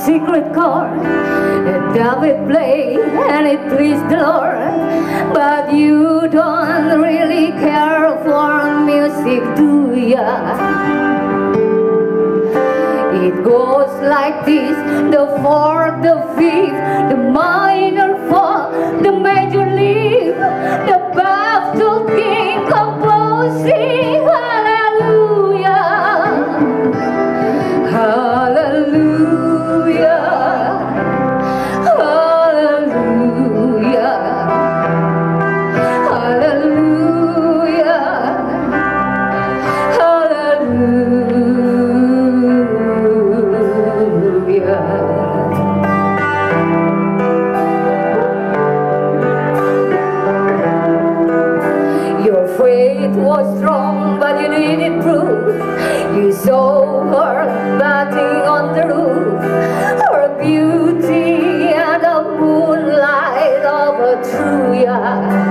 secret chord that David played and it pleased the Lord. But you don't really care for music, do ya? It goes like this: the fourth, the fifth, the minor fall, the major lift, the baffled king composing. Hallelujah, hallelujah, hallelujah, hallelujah, hallelujah. Your faith was strong, but you needed proof. You saw her batting on the roof, her beauty and the moonlight of a true